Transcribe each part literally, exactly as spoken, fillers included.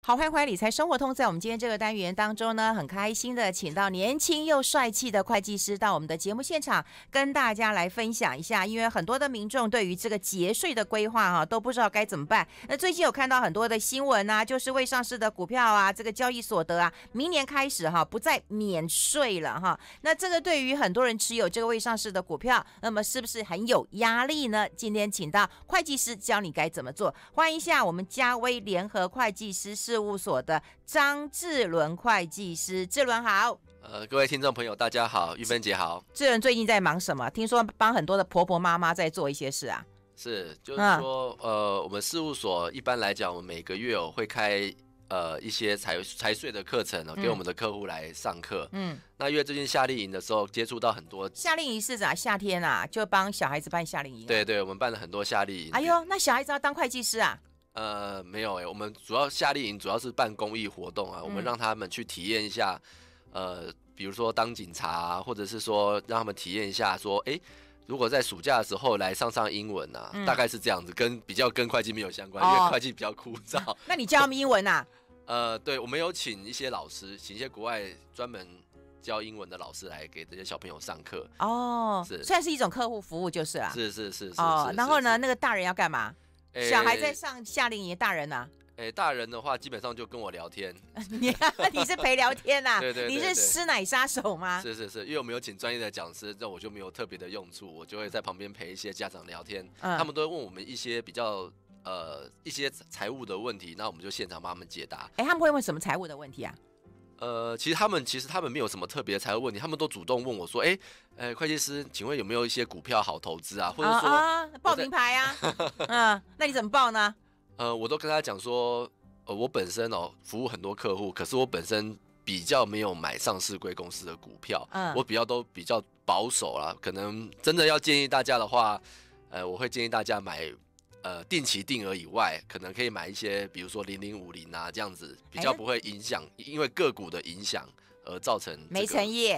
好，欢迎回来理财生活通。在我们今天这个单元当中呢，很开心的请到年轻又帅气的会计师到我们的节目现场，跟大家来分享一下。因为很多的民众对于这个节税的规划哈，都不知道该怎么办。那最近有看到很多的新闻啊，就是未上市的股票啊，这个交易所得啊，明年开始哈不再免税了哈。那这个对于很多人持有这个未上市的股票，那么是不是很有压力呢？今天请到会计师教你该怎么做。欢迎一下我们嘉威联合会计师事务所的张志伦会计师。志伦好。 呃，各位听众朋友大家好，玉芬姐好。 志伦最近在忙什么？听说帮很多的婆婆妈妈在做一些事啊。 是，就是说、嗯、呃，我们事务所一般来讲，我们每个月、哦、会开呃一些财财税的课程、哦、给我们的客户来上课。嗯，那因为最近夏令营的时候接触到很多。 夏令营是啥？夏天啊，就帮小孩子办夏令营、啊。 对对，我们办了很多夏令营。 哎呦，那小孩子要当会计师啊？ 呃，没有哎、欸，我们主要夏令营主要是办公益活动啊，嗯、我们让他们去体验一下，呃，比如说当警察、啊，或者是说让他们体验一下说，哎、欸，如果在暑假的时候来上上英文啊，嗯、大概是这样子，跟比较跟会计没有相关，哦、因为会计比较枯燥。 那你教他们英文啊？ 呃，对，我们有请一些老师，请一些国外专门教英文的老师来给这些小朋友上课。 哦，是，算是一种客户服务就是啊。 是是是是。 哦， 是然后呢， 是那个大人要干嘛？欸、小孩在上夏令营，大人呢、啊？ 哎、欸，大人的话基本上就跟我聊天。 你你是陪聊天啊？ 对对 对, 对， 你是师奶杀手吗？ 是是是，因为我们有请专业的讲师，那我就没有特别的用处，我就会在旁边陪一些家长聊天，嗯、他们都会问我们一些比较呃一些财务的问题，那我们就现场帮他们解答。 哎、欸，他们会问什么财务的问题啊？ 呃，其实他们其实他们没有什么特别的财务问题，他们都主动问我说：“哎、欸，呃，会计师，请问有没有一些股票好投资啊？或者说、 啊啊、报名牌啊？嗯，那你怎么报呢？” 呃，我都跟他讲说，呃，我本身哦服务很多客户，可是我本身比较没有买上市贵公司的股票，嗯，我比较都比较保守啦。可能真的要建议大家的话，呃，我会建议大家买。呃，定期定额以外，可能可以买一些，比如说零零五零啊，这样子比较不会影响，欸、因为个股的影响而造成、这个、 没诚意。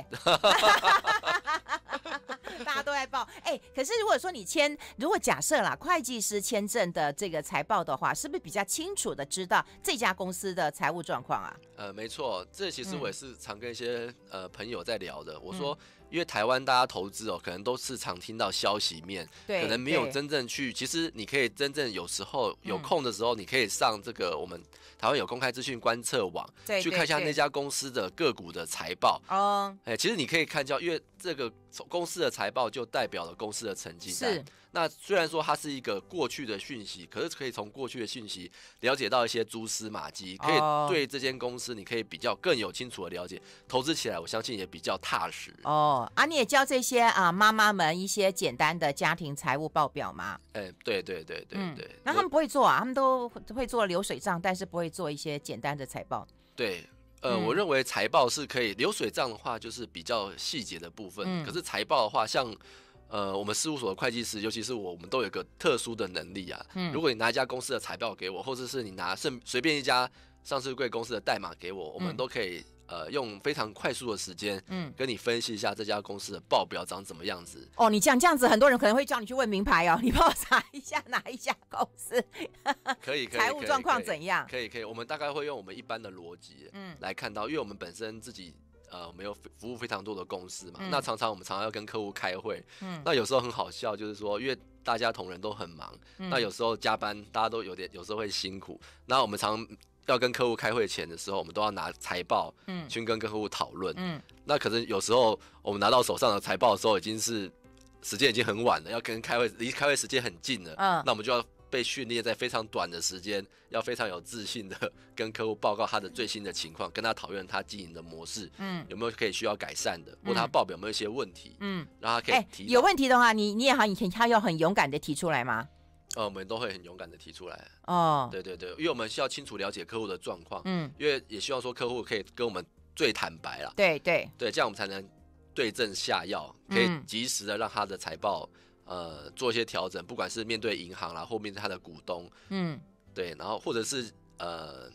大家都在报，哎、欸，可是如果说你签，如果假设啦，会计师签证的这个财报的话，是不是比较清楚的知道这家公司的财务状况啊？ 呃，没错，这其实我也是常跟一些、嗯、呃朋友在聊的。我说，嗯、因为台湾大家投资哦，可能都是常听到消息面，可能没有真正去。其实你可以真正有时候有空的时候，嗯、你可以上这个我们台湾有公开资讯观测网，去看一下那家公司的个股的财报。哦，哎，其实你可以看到，因为这个公司的财报就代表了公司的成绩单。是。那虽然说它是一个过去的讯息，可是可以从过去的讯息了解到一些蛛丝马迹，可以对这间公司你可以比较更有清楚的了解，投资起来我相信也比较踏实。 哦，啊，你也教这些啊妈妈们一些简单的家庭财务报表吗？ 哎、欸，对对对对对、嗯。 那他们不会做啊，他们都会做流水账，但是不会做一些简单的财报。 对。呃，嗯、我认为财报是可以，流水账的话就是比较细节的部分，嗯、可是财报的话，像呃我们事务所的会计师，尤其是我，我们都有一个特殊的能力啊。嗯、如果你拿一家公司的财报给我，或者是你拿随随便一家上市柜公司的代码给我，我们都可以。呃，用非常快速的时间，嗯，跟你分析一下这家公司的报表长怎么样子。 哦，你讲这样子，很多人可能会叫你去问名牌哦，你帮我查一下哪一家公司， 可以，可以， 财务状况怎样？ 可以，可以，我们大概会用我们一般的逻辑，嗯，来看到，因为我们本身自己。呃，我们有服务非常多的公司嘛，嗯、那常常我们常常要跟客户开会，嗯，那有时候很好笑，就是说，因为大家同仁都很忙，嗯、那有时候加班大家都有点，有时候会辛苦，那我们常要跟客户开会前的时候，我们都要拿财报，嗯，去跟客户讨论，嗯，那可是有时候我们拿到手上的财报的时候，已经是时间已经很晚了，要跟开会离开会时间很近了，嗯，那我们就要。被训练在非常短的时间，要非常有自信的跟客户报告他的最新的情况，跟他讨论他经营的模式，嗯，有没有可以需要改善的，或者他报表有没有一些问题，嗯，让他可以提、欸。 有问题的话，你你也好，你他要很勇敢的提出来吗？ 呃，我们都会很勇敢的提出来。哦，对对对，因为我们需要清楚了解客户的状况，嗯，因为也希望说客户可以跟我们最坦白啦， 对对对，这样我们才能对症下药，可以及时的让他的财报。呃，做一些调整，不管是面对银行啦，或面对他的股东，嗯，对，然后或者是呃，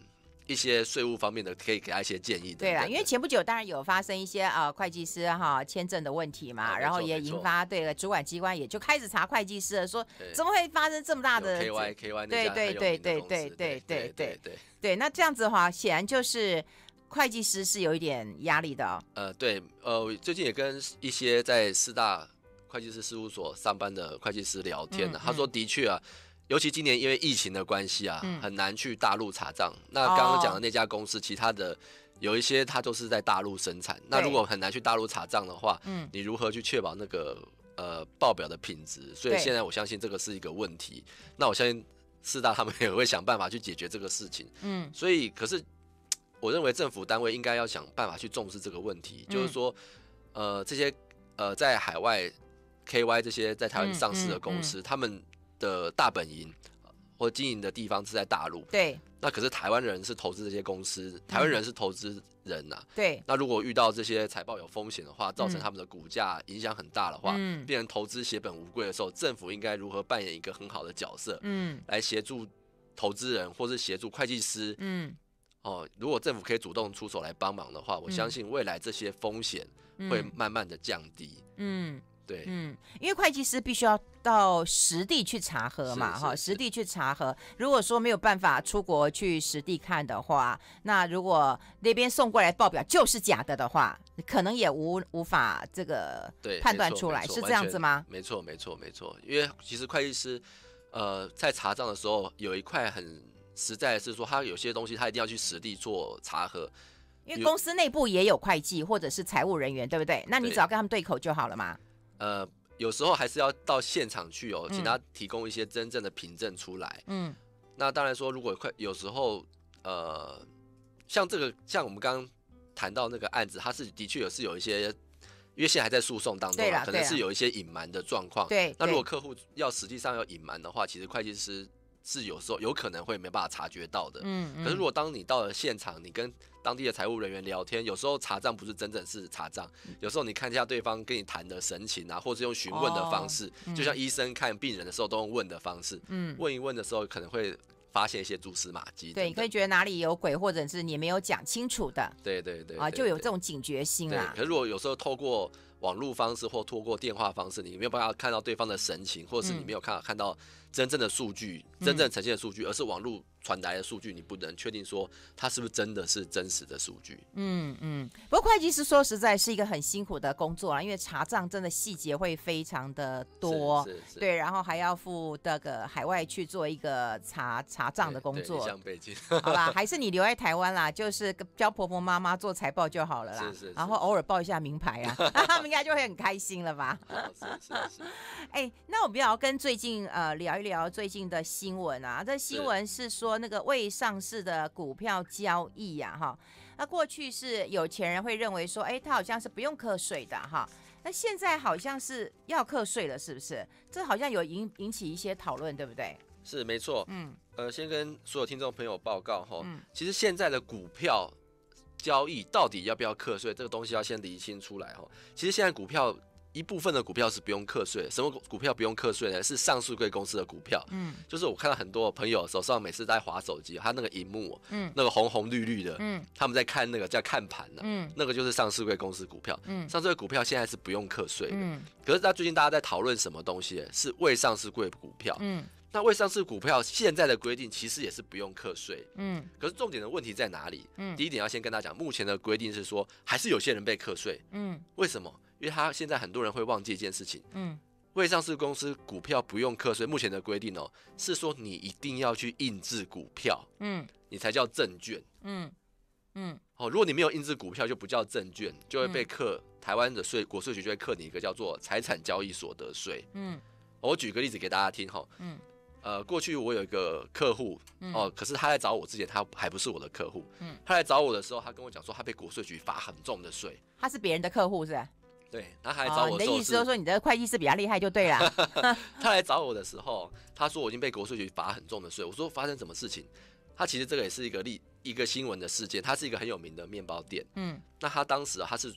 一些税务方面的，可以给他一些建议。 对啦，因为前不久当然有发生一些呃会计师哈签证的问题嘛，啊、然后也引发对了主管机关也就开始查会计师了，说怎么会发生这么大的 K Y K Y 对对对对对对对对对对，那这样子的话，显然就是会计师是有一点压力的哦。 呃，对，呃，最近也跟一些在四大会计师事务所上班的会计师聊天、啊嗯嗯、他说的确啊。尤其今年因为疫情的关系啊、嗯，很难去大陆查账。那刚刚讲的那家公司，哦、其他的有一些它都是在大陆生产。那如果很难去大陆查账的话，嗯，你如何去确保那个呃报表的品质？所以现在我相信这个是一个问题。那我相信四大他们也会想办法去解决这个事情。嗯，所以可是我认为政府单位应该要想办法去重视这个问题，嗯、就是说，呃，这些呃在海外 K Y 这些在台湾上市的公司，嗯嗯嗯、他们的大本营或经营的地方是在大陆， 对。 那可是台湾人是投资这些公司，台湾人是投资人呐、啊嗯，对。 那如果遇到这些财报有风险的话，造成他们的股价影响很大的话，嗯，变成投资血本无归的时候，政府应该如何扮演一个很好的角色，嗯，来协助投资人或是协助会计师，嗯，哦，如果政府可以主动出手来帮忙的话，我相信未来这些风险会慢慢的降低，嗯。对， 嗯，因为会计师必须要到实地去查核嘛，哈，实地去查核。如果说没有办法出国去实地看的话，那如果那边送过来报表就是假的的话，可能也无无法这个判断出来，是这样子吗？ 没错，没错，没错。因为其实会计师，呃，在查账的时候有一块很实在的是说，他有些东西他一定要去实地做查核。 因为公司内部也有会计或者是财务人员，对不对？那你只要跟他们对口就好了嘛。 呃，有时候还是要到现场去哦，请他提供一些真正的凭证出来。嗯，那当然说，如果快有时候，呃，像这个，像我们刚刚谈到那个案子，它是的确有是有一些，因为现在还在诉讼当中，可能是有一些隐瞒的状况。 对， 那如果客户要实际上要隐瞒的话，其实会计师是有时候有可能会没办法察觉到的。嗯，嗯可是如果当你到了现场，你跟当地的财务人员聊天，有时候查账不是真正是查账，有时候你看一下对方跟你谈的神情啊，或是用询问的方式，哦嗯、就像医生看病人的时候都用问的方式，嗯，问一问的时候可能会发现一些蛛丝马迹。 对，你可以觉得哪里有鬼，或者是你没有讲清楚的。 对对 对, 对, 对啊，就有这种警觉心啦。 可是如果有时候透过网络方式或透过电话方式，你没有办法看到对方的神情，或是你没有看看到真正的数据、嗯、真正呈现的数据，而是网络传来的数据，你不能确定说它是不是真的是真实的数据。 嗯嗯。不过会计师说实在是一个很辛苦的工作啦，因为查账真的细节会非常的多， 是是是对，然后还要赴那个海外去做一个查查账的工作。 离乡背景。 好啦，还是你留在台湾啦，就是教婆婆妈妈做财报就好了啦。 是是是。 然后偶尔报一下名牌啊，他们应该就会很开心了吧？ 哦、是是是。 哎、欸，那我们要跟最近呃聊一聊最近的新闻啊。这新闻是说那个未上市的股票交易呀、啊，哈。那过去是有钱人会认为说，哎、欸，他好像是不用课税的哈。那现在好像是要课税了，是不是？这好像有引引起一些讨论，对不对？ 是没错。嗯。呃，先跟所有听众朋友报告哈、嗯，其实现在的股票交易到底要不要课税，这个东西要先厘清出来哈。其实现在股票一部分的股票是不用课税的，什么股票不用课税呢？是上市柜公司的股票。嗯，就是我看到很多朋友手上每次在滑手机，他那个荧幕，嗯，那个红红绿绿的，嗯，他们在看那个叫看盘呢，嗯，那个就是上市柜公司股票。嗯，上市柜股票现在是不用课税的。嗯，可是他最近大家在讨论什么东西？是未上市柜股票。嗯。那未上市股票现在的规定其实也是不用课税，嗯，可是重点的问题在哪里？嗯，第一点要先跟大家讲，目前的规定是说，还是有些人被课税，嗯，为什么？因为他现在很多人会忘记一件事情，嗯，未上市公司股票不用课税，目前的规定哦，是说你一定要去印制股票，嗯，你才叫证券，嗯嗯，哦，如果你没有印制股票，就不叫证券，就会被课、嗯、台湾的税国税局就会课你一个叫做财产交易所得税，嗯，我举个例子给大家听哈，嗯。呃，过去我有一个客户、嗯、哦，可是他来找我之前，他还不是我的客户。嗯，他来找我的时候，他跟我讲说，他被国税局罚很重的税。 他是别人的客户是吧？ 对，他还来找我的时候、哦、 你的意思就是说你的会计师比较厉害就对了。 他来找我的时候，他说我已经被国税局罚很重的税。我说发生什么事情？他其实这个也是一个例一个新闻的事件，他是一个很有名的面包店。嗯，那他当时、啊、他是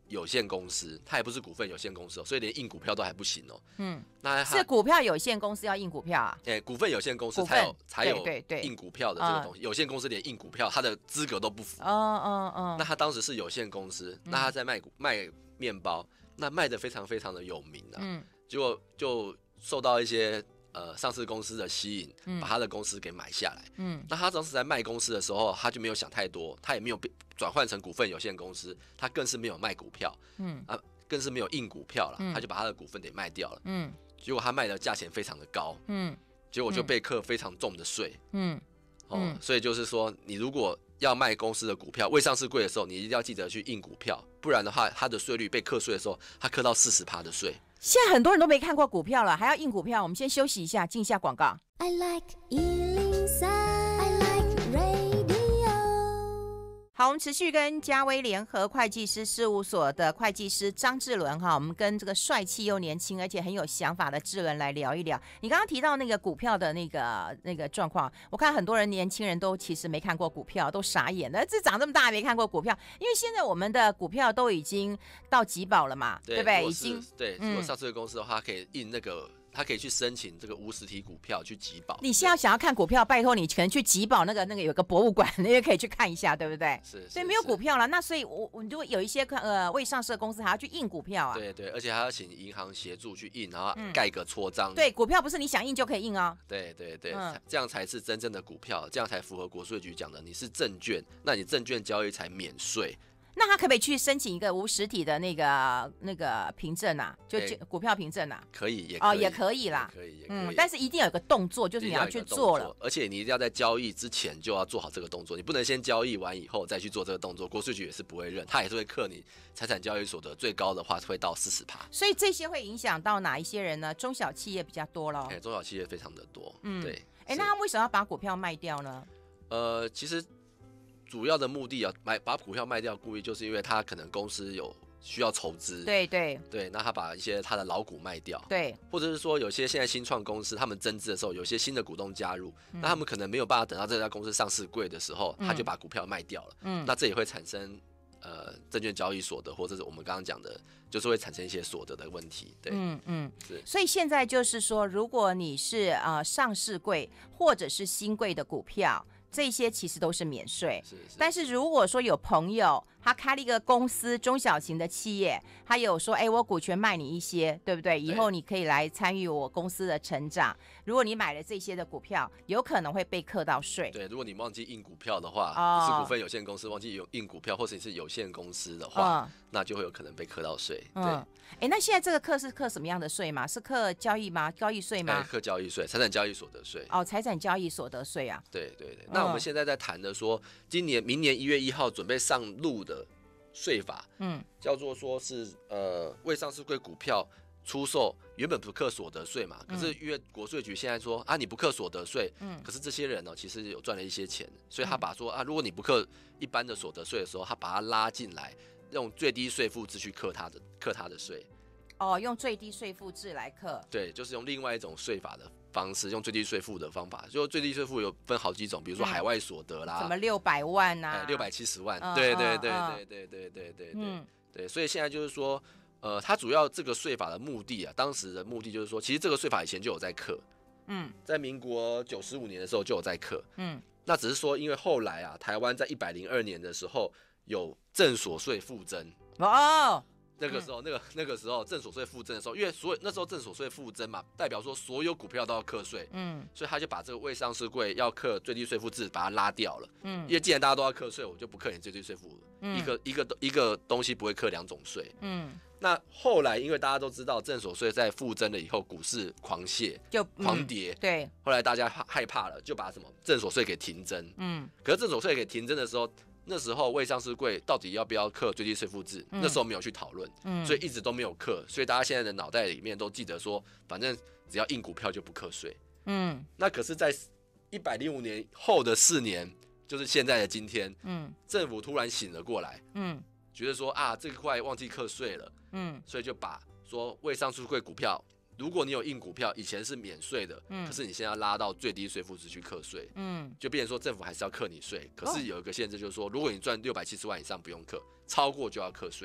有限公司，它也不是股份有限公司哦，所以连印股票都还不行哦。 嗯， 那是股票有限公司要印股票啊？ 哎、欸，股份有限公司才有才有对对印股票的这个东西，有限公司连印股票它的资格都不符。 哦哦哦。 那他当时是有限公司，嗯、那他在卖卖面包，那卖的非常非常的有名啊。嗯。结果就受到一些呃上市公司的吸引，嗯、把他的公司给买下来。嗯。那他当时在卖公司的时候，他就没有想太多，他也没有转换成股份有限公司，他更是没有卖股票。嗯。啊，更是没有印股票了，嗯、他就把他的股份给卖掉了。嗯。结果他卖的价钱非常的高。嗯。结果就被课非常重的税。嗯。哦，嗯、所以就是说，你如果要卖公司的股票，未上市柜的时候，你一定要记得去印股票，不然的话，它的税率被课税的时候，它课到四十趴的税。 现在很多人都没看过股票了，还要印股票。我们先休息一下，进一下广告。I like 一零三 I like radio。好，我们持续跟嘉威联合会计师事务所的会计师张志伦哈，我们跟这个帅气又年轻而且很有想法的志伦来聊一聊。你刚刚提到那个股票的那个那个状况，我看很多人年轻人都其实没看过股票，都傻眼了，这长这么大还没看过股票，因为现在我们的股票都已经到集保了嘛， 对, 对不对？已经对，如果上市的公司的话，可以印那个。他可以去申请这个无实体股票去集保。 你现在想要看股票，拜托你可能去集保那个那个有个博物馆，你也可以去看一下，对不对？ 是。 所以没有股票了，那所以我我就有一些呃未上市的公司还要去印股票啊。 对对，而且还要请银行协助去印，然后盖个戳章。 嗯、对，股票不是你想印就可以印哦。 对对对，嗯、这样才是真正的股票，这样才符合国税局讲的，你是证券，那你证券交易才免税。 那他可不可以去申请一个无实体的那个那个凭证啊？就股票凭证啊？ 可以，也可以哦， 也可以啦， 可以，也可以。嗯，但是一定有一个动作，就是你要去做了， 而且你一定要在交易之前就要做好这个动作，你不能先交易完以后再去做这个动作。国税局也是不会认，他也是会课你财产交易所得，最高的话会到四十趴。 所以这些会影响到哪一些人呢？中小企业比较多咯。 哎，中小企业非常的多。嗯，对。 哎，那他为什么要把股票卖掉呢？ 呃，其实。主要的目的啊，买把股票卖掉，故意就是因为他可能公司有需要筹资， 对对对，那他把一些他的老股卖掉， 对， 或者是说有些现在新创公司他们增资的时候，有些新的股东加入，嗯、那他们可能没有办法等到这家公司上市柜的时候，嗯、他就把股票卖掉了，嗯，那这也会产生呃证券交易所得，或者是我们刚刚讲的，就是会产生一些所得的问题，对， 嗯嗯，是，所以现在就是说，如果你是呃上市柜或者是新柜的股票。这些其实都是免税， 是是， 但是如果说有朋友他开了一个公司，中小型的企业，他有说，哎，我股权卖你一些，对不对？以后你可以来参与我公司的成长。如果你买了这些的股票，有可能会被课到税。 对，如果你忘记印股票的话，哦、你是股份有限公司忘记有印股票，或者你是有限公司的话，嗯、那就会有可能被课到税。对，哎、 嗯，那现在这个课是课什么样的税吗？是课交易吗？交易税吗？ 课交易税，财产交易所得税。 哦，财产交易所得税啊。 对对对。那我们现在在谈的说，今年、明年一月一号准备上路的税法，嗯，叫做说是呃未上市柜股票出售原本不课所得税嘛，可是因为国税局现在说啊你不课所得税，嗯，可是这些人呢、喔、其实有赚了一些钱，所以他把说啊如果你不课一般的所得税的时候，他把它拉进来，用最低税负制去课他的课他的税。 哦，用最低税负制来课。 对，就是用另外一种税法的方式，用最低税负的方法。就最低税负有分好几种，比如说海外所得啦， 什么六百万啊， 六百七十万，嗯、对对对对对对对对对对。所以现在就是说，呃，它主要这个税法的目的啊，当时的目的就是说，其实这个税法以前就有在课，嗯，在民国九十五年的时候就有在课，嗯，那只是说因为后来啊，台湾在一百零二年的时候有正所税复征哦。那个时候，嗯、那个那个时候正所税复征的时候，因为所有那时候正所税复征嘛，代表说所有股票都要课税，嗯，所以他就把这个未上市柜要课最低税负制把它拉掉了，嗯，因为既然大家都要课税，我就不课你最低税负，嗯、一个一个一个东西不会课两种税，嗯，那后来因为大家都知道正所税在复征了以后，股市狂泻就狂跌， 嗯，对， 后来大家害怕了，就把什么正所税给停征，嗯，可是正所税给停征的时候。那时候未上市柜到底要不要课最低税负制？嗯、那时候没有去讨论，嗯、所以一直都没有课。所以大家现在的脑袋里面都记得说，反正只要印股票就不课税。嗯，那可是，在一百零五年后的四年，就是现在的今天，嗯，政府突然醒了过来，嗯，觉得说啊这块忘记课税了，嗯，所以就把说未上市柜股票。如果你有印股票，以前是免税的，嗯、可是你现在要拉到最低税负制去课税，嗯，就变成说政府还是要课你税，可是有一个限制，就是说，如果你赚六百七十万以上不用课，超过就要课税。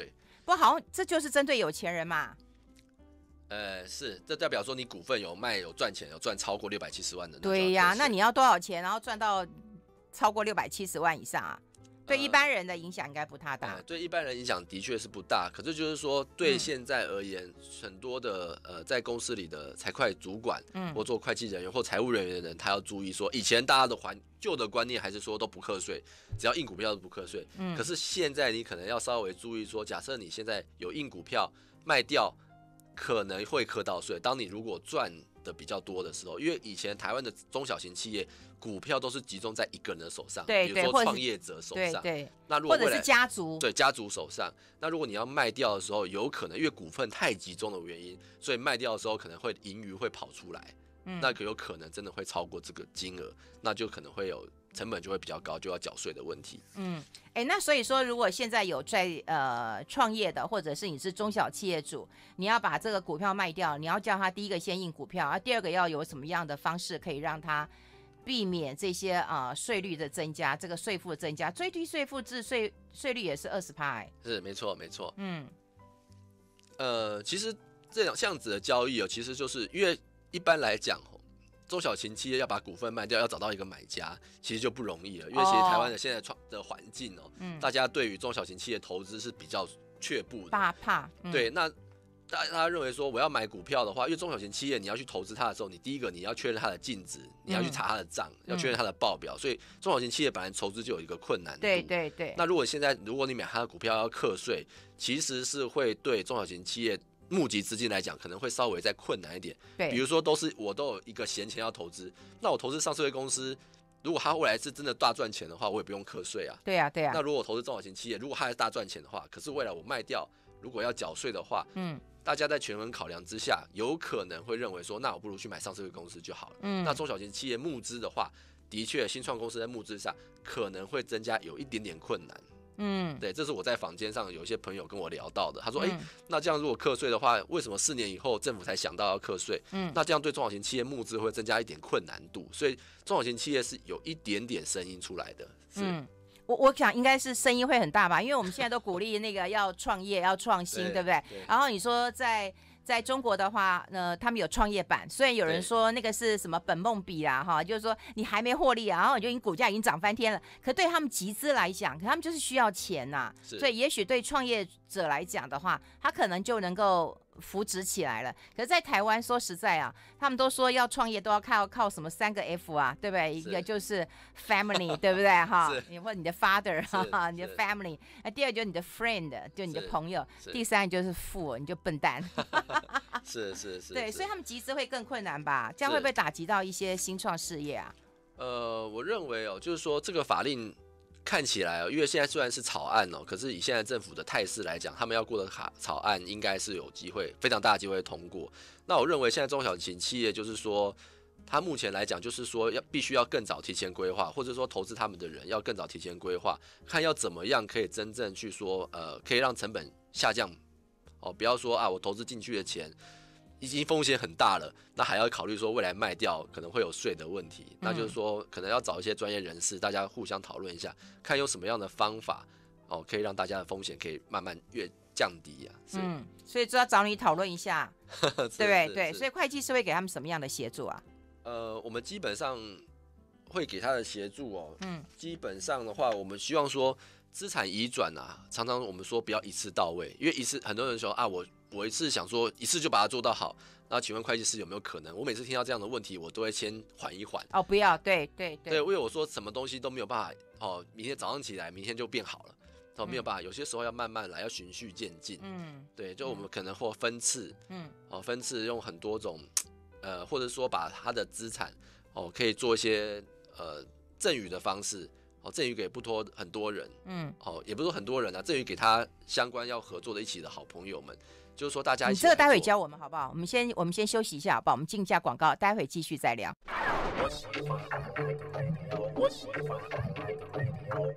不好，这就是针对有钱人嘛。 呃，是，这代表说你股份有卖有赚钱，有赚超过六百七十万的。 对呀、啊，那你要多少钱，然后赚到超过六百七十万以上啊？对一般人的影响应该不太大、 呃。对一般人影响的确是不大，可是就是说，对现在而言，嗯、很多的呃，在公司里的财会主管，嗯，或做会计人员或财务人员的人，他要注意说，以前大家的环旧的观念还是说都不课税，只要印股票都不课税。嗯，可是现在你可能要稍微注意说，假设你现在有印股票卖掉。可能会课到税。当你如果赚的比较多的时候，因为以前台湾的中小型企业股票都是集中在一个人的手上， 对， 比如说创业者手上， 对对， 那如果或者是家族， 对家族手上，那如果你要卖掉的时候，有可能因为股份太集中的原因，所以卖掉的时候可能会盈余会跑出来，嗯、那有可能真的会超过这个金额，那就可能会有成本就会比较高，就要缴税的问题。 嗯，哎，那所以说，如果现在有在呃创业的，或者是你是中小企业主，你要把这个股票卖掉，你要叫他第一个先印股票，啊，第二个要有什么样的方式可以让他避免这些呃税率的增加，这个税负的增加，最低税负制税税率也是二十趴， 是没错没错。 嗯， 呃，其实这样这样子的交易哦，其实就是因为一般来讲。中小型企业要把股份卖掉，要找到一个买家，其实就不容易了。因为其实台湾的现在创的环境哦，嗯、大家对于中小型企业投资是比较却步的， 怕怕。嗯、对， 那大家认为说我要买股票的话，因为中小型企业你要去投资它的时候，你第一个你要确认它的净值，你要去查它的账，嗯、要确认它的报表，所以中小型企业本来投资就有一个困难度。 对对对。 那如果现在如果你买它的股票要课税，其实是会对中小型企业。募集资金来讲，可能会稍微再困难一点。 对， 比如说都是我都有一个闲钱要投资，那我投资上市公司，如果它未来是真的大赚钱的话，我也不用课税啊。 对啊，对啊。 那如果我投资中小型企业，如果它是大赚钱的话，可是未来我卖掉，如果要缴税的话，嗯，大家在权衡考量之下，有可能会认为说，那我不如去买上市公司就好了。嗯，那中小型企业募资的话，的确新创公司在募资上可能会增加有一点点困难。嗯，对，这是我在坊间上有一些朋友跟我聊到的。他说，哎、嗯欸，那这样如果课税的话，为什么四年以后政府才想到要课税？嗯，那这样对中小型企业募资会增加一点困难度，所以中小型企业是有一点点声音出来的。嗯， 我我想应该是声音会很大吧，因为我们现在都鼓励那个要创业、要创新，对不对？对。然后你说在。在中国的话，呃，他们有创业板，虽然有人说那个是什么本梦比啦，哈，就是说你还没获利啊，然后你就已经股价已经涨翻天了，可对他们集资来讲，可他们就是需要钱呐、啊，所以也许对创业者来讲的话，他可能就能够扶植起来了。可是，在台湾说实在啊，他们都说要创业都要靠靠什么三个 F 啊，对不对？一个就是 family， 对不对？哈，或者你的 father， 哈，你的 family， 那第二就是你的 friend， 就你的朋友，第三就是富，你就笨蛋。 是是是， 对，所以他们集资会更困难吧？这样会不会打击到一些新创事业啊？ 呃，我认为哦，就是说这个法令看起来哦，因为现在虽然是草案哦，可是以现在政府的态势来讲，他们要过的卡草案应该是有机会，非常大的机会通过。那我认为现在中小型企业就是说，它目前来讲就是说要必须要更早提前规划，或者说投资他们的人要更早提前规划，看要怎么样可以真正去说，呃，可以让成本下降。哦，不要说啊，我投资进去的钱已经风险很大了，那还要考虑说未来卖掉可能会有税的问题，嗯、那就是说可能要找一些专业人士，大家互相讨论一下，看有什么样的方法哦，可以让大家的风险可以慢慢越降低啊。 嗯，所以就要找你讨论一下，对不对？对，所以会计师会给他们什么样的协助啊？ 呃，我们基本上会给他的协助哦，嗯，基本上的话，我们希望说。资产移转啊，常常我们说不要一次到位，因为一次很多人说啊，我我一次想说一次就把它做到好，那请问会计师有没有可能？我每次听到这样的问题，我都会先缓一缓。 哦，不要，对对对， 对，因为我说什么东西都没有办法哦，明天早上起来，明天就变好了，哦，没有办法，有些时候要慢慢来，要循序渐进。嗯，对，就我们可能或分次，嗯，哦，分次用很多种，呃，或者说把他的资产哦，可以做一些呃赠与的方式。哦，赠与给不多很多人，嗯，哦，也不是说很多人啊，赠与给他相关要合作的一起的好朋友们，就是说大家一起。你这个待会教我们好不好？我们先我们先休息一下好不好？我们进一下广告，待会继续再聊。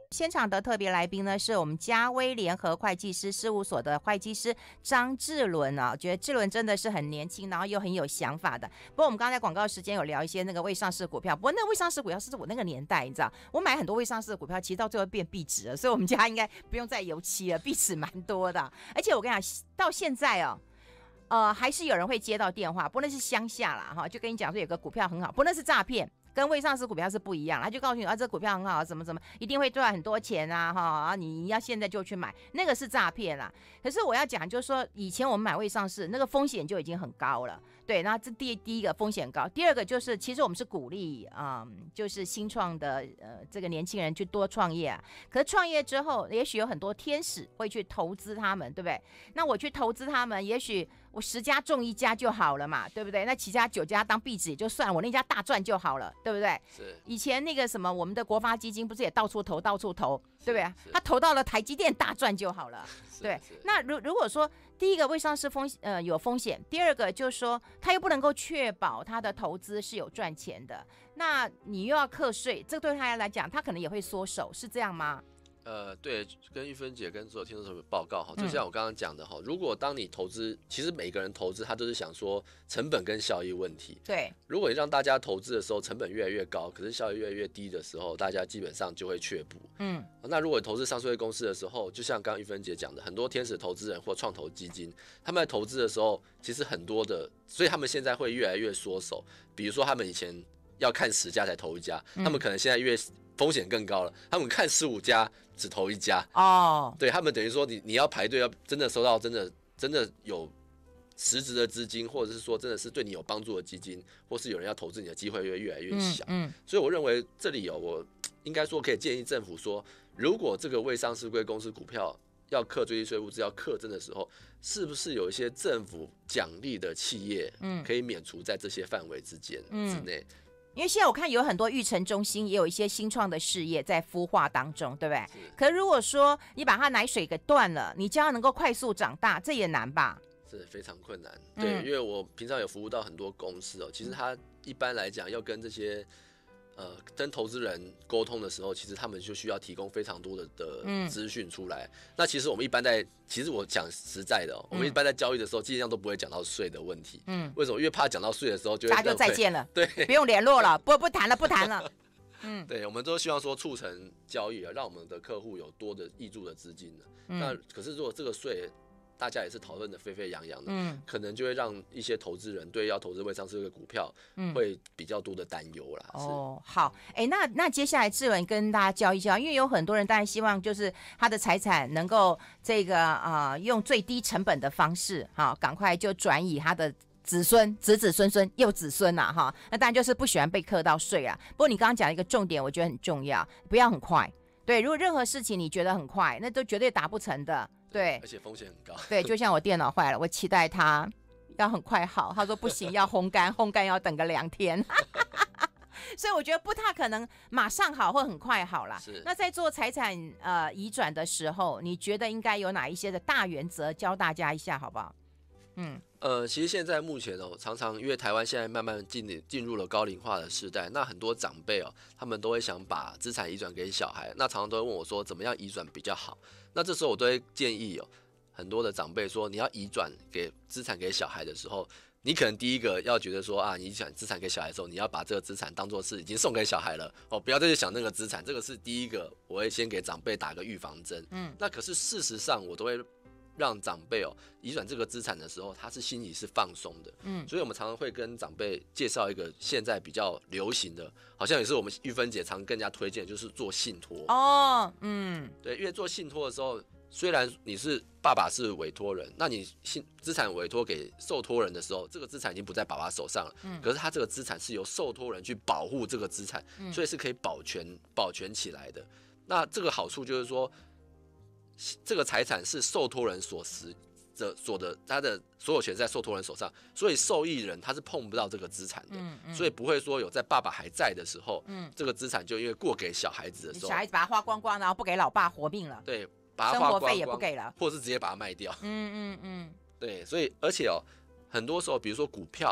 现场的特别来宾呢，是我们嘉威联合会计师事务所的会计师张志伦啊，觉得志伦真的是很年轻，然后又很有想法的。不过我们刚才广告时间有聊一些那个未上市股票，不过那个未上市股票是我那个年代，你知道，我买很多未上市的股票，其实到最后变壁纸了，所以我们家应该不用再油漆了，壁纸蛮多的。而且我跟你讲，到现在哦。呃，还是有人会接到电话，不过那是乡下啦哈，就跟你讲说有个股票很好，不过那是诈骗。跟未上市股票是不一样，他就告诉你啊，这股票很好，怎么怎么一定会赚很多钱啊，哈啊，你要现在就去买，那个是诈骗啦。可是我要讲，就是说以前我们买未上市，那个风险就已经很高了，对。那这第第一个风险高，第二个就是其实我们是鼓励，嗯，就是新创的呃这个年轻人去多创业啊。可是创业之后，也许有很多天使会去投资他们，对不对？那我去投资他们，也许我十家中一家就好了嘛，对不对？那其他九家当壁纸也就算，我那家大赚就好了。对不对？ 是以前那个什么，我们的国发基金不是也到处投，到处投，对不对？他投到了台积电大赚就好了。对，那如如果说第一个未上市风呃有风险，第二个就是说他又不能够确保他的投资是有赚钱的，那你又要课税，这对他来讲，他可能也会缩手，是这样吗？ 呃，对，跟玉芬姐跟所有听众朋友报告哈，就像我刚刚讲的哈，如果当你投资，其实每个人投资他都是想说成本跟效益问题。 对， 如果你让大家投资的时候成本越来越高，可是效益越来越低的时候，大家基本上就会却步。嗯，那如果投资上市公司的时候，就像刚刚玉芬姐讲的，很多天使投资人或创投基金，他们在投资的时候，其实很多的，所以他们现在会越来越缩手。比如说他们以前要看十家才投一家，嗯、他们可能现在越风险更高了，他们看十五家只投一家哦，对他们等于说你你要排队，要真的收到真的真的有实质的资金，或者是说真的是对你有帮助的基金，或是有人要投资你的机会会越来越小。嗯，嗯所以我认为这里有我应该说可以建议政府说，如果这个未上市柜公司股票要课最低税务制要课征的时候，是不是有一些政府奖励的企业，可以免除在这些范围之间、嗯、之内？ 因为现在我看有很多育成中心也有一些新创的事业在孵化当中，对不对？可是如果说你把它奶水给断了，你叫它能够快速长大，这也难吧？ 是非常困难。对、嗯，因为我平常有服务到很多公司哦，其实它一般来讲要跟这些呃跟投资人沟通的时候，其实他们就需要提供非常多的的资讯出来、嗯。那其实我们一般在，其实我讲实在的、哦嗯，我们一般在交易的时候，尽量都不会讲到税的问题。嗯，为什么？因为怕讲到税的时候就会，大家就再见了， 对， 不用联络了，不不谈了，不谈了。 嗯，对，我们都希望说促成交易啊，让我们的客户有多的挹注的资金、嗯、那可是如果这个税大家也是讨论的沸沸扬扬的、嗯，可能就会让一些投资人对要投资未上市的股票，嗯，会比较多的担忧啦。 哦，好，哎、欸，那那接下来志文跟大家教一教，因为有很多人当然希望就是他的财产能够这个啊、呃、用最低成本的方式，哈、啊，赶快就转移他的子孙、子子孙孙又子孙呐，哈，那当然就是不喜欢被课到税啊。不过你刚刚讲一个重点，我觉得很重要，不要很快。对，如果任何事情你觉得很快，那都绝对达不成的。对， 而且风险很高。 对，就像我电脑坏了，我期待它要很快好，他说不行，要烘干，烘干要等个两天。所以我觉得不太可能马上好或很快好啦。那在做财产呃移转的时候，你觉得应该有哪一些的大原则，教大家一下好不好？ 嗯，呃，其实现在目前哦，常常因为台湾现在慢慢进进入了高龄化的时代，那很多长辈哦，他们都会想把资产移转给小孩，那常常都会问我说，怎么样移转比较好？那这时候我都会建议哦，很多的长辈说，你要移转给资产给小孩的时候，你可能第一个要觉得说啊，你想资产给小孩的时候，你要把这个资产当作是已经送给小孩了哦，不要再去想那个资产，这个是第一个，我会先给长辈打个预防针。嗯，那可是事实上我都会让长辈哦移转这个资产的时候，他是心里是放松的。嗯，所以我们常常会跟长辈介绍一个现在比较流行的，好像也是我们玉芬姐常更加推荐，就是做信托。哦，嗯，对，因为做信托的时候，虽然你是爸爸是委托人，那你资产委托给受托人的时候，这个资产已经不在爸爸手上了。嗯，可是他这个资产是由受托人去保护这个资产，嗯，所以是可以保全保全起来的。那这个好处就是说，这个财产是受托人所持的，所的他的所有权在受托人手上，所以受益人他是碰不到这个资产的。嗯嗯，所以不会说有在爸爸还在的时候，嗯，这个资产就因为过给小孩子的时候， 小孩子把它花光光，然后不给老爸活命了。 对，把它花光光， 生活费也不给了， 或是直接把它卖掉。 嗯嗯嗯， 对，所以而且哦，很多时候比如说股票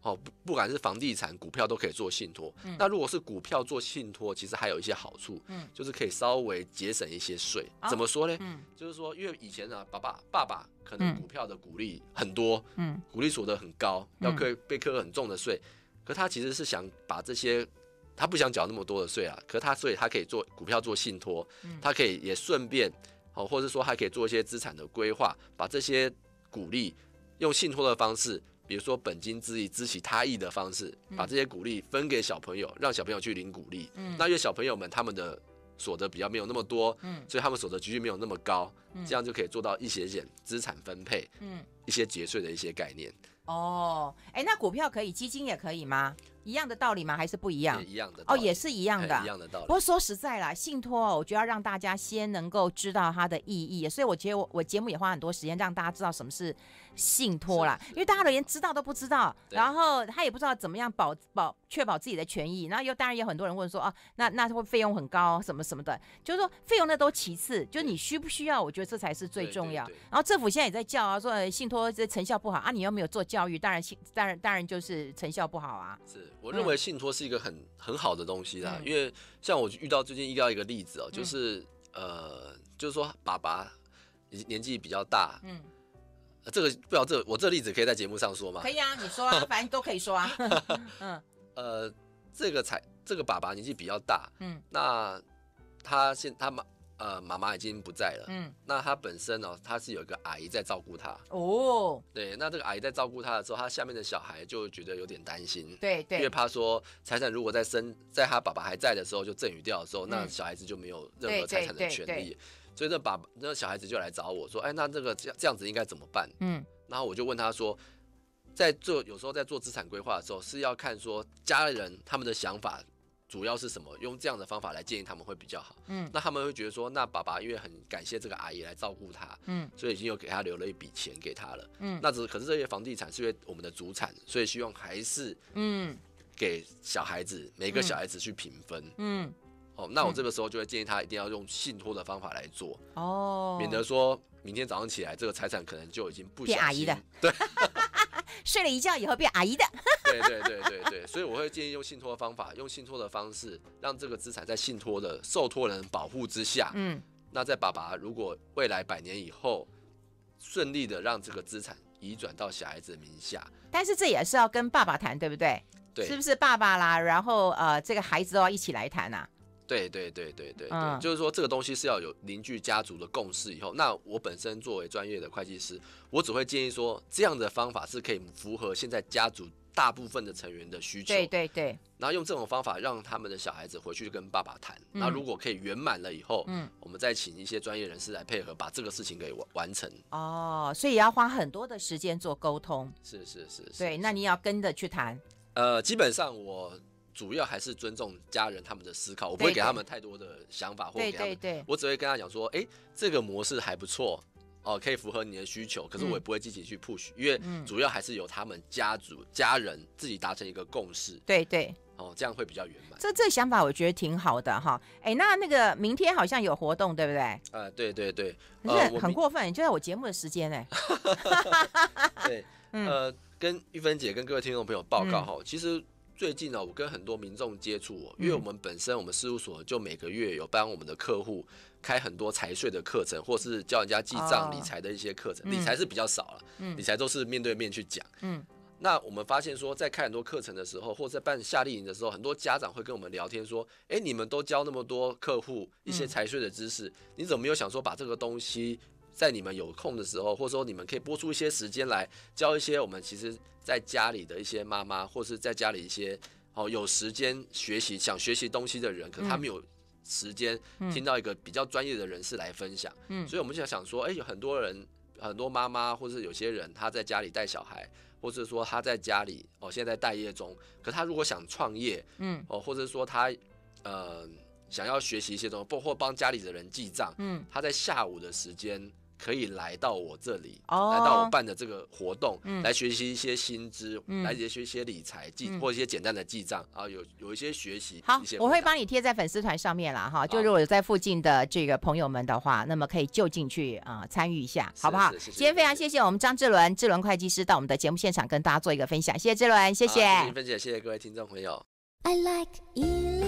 哦，不不管是房地产、股票都可以做信托。嗯、那如果是股票做信托，其实还有一些好处，嗯、就是可以稍微节省一些税。哦、怎么说呢？嗯、就是说，因为以前啊，爸爸爸爸可能股票的股利很多，嗯、股利所得很高，要课被课很重的税，可他其实是想把这些。他不想缴那么多的税啊，可他所以他可以做股票做信托，嗯、他可以也顺便哦，或者说他可以做一些资产的规划，把这些股利用信托的方式，比如说本金之益知其他益的方式，嗯、把这些股利分给小朋友，让小朋友去领股利。嗯、那因为小朋友们他们的所得比较没有那么多，嗯、所以他们所得几率没有那么高，嗯、这样就可以做到一些些资产分配，嗯、一些节税的一些概念。 哦，哎，那股票可以，基金也可以吗？一样的道理吗？还是不一样？ 一样的哦，也是一样的， 一样的道理。 不过说实在啦，信托我觉得要让大家先能够知道它的意义，所以我觉得我我节目也花很多时间让大家知道什么是信托啦，因为大家都连知道都不知道，然后他也不知道怎么样保保确保自己的权益，然后又当然有很多人问说，哦，那那会费用很高什么什么的，就是说费用那都其次，就是你需不需要，我觉得这才是最重要。然后政府现在也在叫啊，说、呃、信托这成效不好啊，你又没有做教育，当然当然当然就是成效不好啊。 是。我认为信托是一个很很好的东西啦，嗯、因为像我遇到最近遇到一个例子哦、喔，就是、嗯、呃，就是说爸爸年纪比较大，嗯，呃、这个不知道这我这个例子可以在节目上说吗？ 可以啊，你说啊，反正都可以说啊。 嗯，呃，这个才这个爸爸年纪比较大，嗯，那他现他妈。呃，妈妈已经不在了。嗯，那他本身呢、喔，他是有一个阿姨在照顾他。哦，对，那这个阿姨在照顾他的时候，他下面的小孩就觉得有点担心。 对对， 因为怕说财产如果在生，在他爸爸还在的时候就赠与掉的时候，嗯、那小孩子就没有任何财产的权利。所以那爸那小孩子就来找我说：“哎，那这个这样子应该怎么办？”嗯，然后我就问他说，在做有时候在做资产规划的时候，是要看说家人他们的想法。主要是什么？用这样的方法来建议他们会比较好。嗯，那他们会觉得说，那爸爸因为很感谢这个阿姨来照顾他，嗯，所以已经有给他留了一笔钱给他了。嗯，那只可是这些房地产是因为我们的主产，所以希望还是嗯给小孩子每个小孩子去平分。嗯，哦，那我这个时候就会建议他一定要用信托的方法来做哦，免得说明天早上起来这个财产可能就已经不小心变阿姨的。 对。 睡了一觉以后变阿姨的。 对对对对对，所以我会建议用信托的方法，用信托的方式，让这个资产在信托的受托人保护之下，嗯，那在爸爸如果未来百年以后，顺利的让这个资产移转到小孩子的名下， 但是这也是要跟爸爸谈，对不对？ 对， 是不是爸爸啦？然后呃，这个孩子都要一起来谈啊。 对对对对对对，嗯、就是说这个东西是要有凝聚家族的共识以后，那我本身作为专业的会计师，我只会建议说，这样的方法是可以符合现在家族大部分的成员的需求。 对对对。 然后用这种方法让他们的小孩子回去跟爸爸谈，那、嗯、如果可以圆满了以后，嗯，我们再请一些专业人士来配合，把这个事情给完成。 哦，所以也要花很多的时间做沟通。 是是是是。 对，那你要跟着去谈。 呃，基本上我。主要还是尊重家人他们的思考，我不会给他们太多的想法，或给他们， 对对对， 我只会跟他讲说，哎、欸，这个模式还不错，哦，可以符合你的需求，可是我也不会积极去 push，、嗯、因为主要还是由他们家族家人自己达成一个共识， 对对， 哦，这样会比较圆满。 这这个想法我觉得挺好的哈，哎、欸，那那个明天好像有活动，对不对？ 呃，对对对， 呃，很过分，就在我节目的时间哎。 对，呃，跟玉芬姐跟各位听众朋友报告哈，嗯、其实。最近呢，我跟很多民众接触，因为我们本身我们事务所就每个月有帮我们的客户开很多财税的课程，或是教人家记账、理财的一些课程。理财是比较少了，理财都是面对面去讲。那我们发现说，在开很多课程的时候，或者在办夏令营的时候，很多家长会跟我们聊天说：“哎，你们都教那么多客户一些财税的知识，你怎么没有想说把这个东西？”在你们有空的时候，或者说你们可以拨出一些时间来教一些我们其实在家里的一些妈妈，或是在家里一些哦有时间学习、想学习东西的人，可是他没有时间听到一个比较专业的人士来分享。嗯，所以我们就想说，哎、欸，有很多人、很多妈妈，或是有些人他在家里带小孩，或者说他在家里哦现在在待业中，可他如果想创业，嗯，哦，或者说他呃想要学习一些东西，或帮家里的人记账，嗯，他在下午的时间。 可以来到我这里， 哦、 来到我办的这个活动， 嗯、 来学习一些新知， 嗯、 来学习一些理财记、嗯、或者一些简单的记账啊，有有一些学习。 好，我会帮你贴在粉丝团上面啦哈。就如果有在附近的这个朋友们的话，那么可以就近去啊、呃、参与一下，好不好？今天非常谢谢我们张志伦志伦会计师到我们的节目现场跟大家做一个分享，谢谢志伦，谢谢。 谢谢分享，谢谢各位听众朋友。I like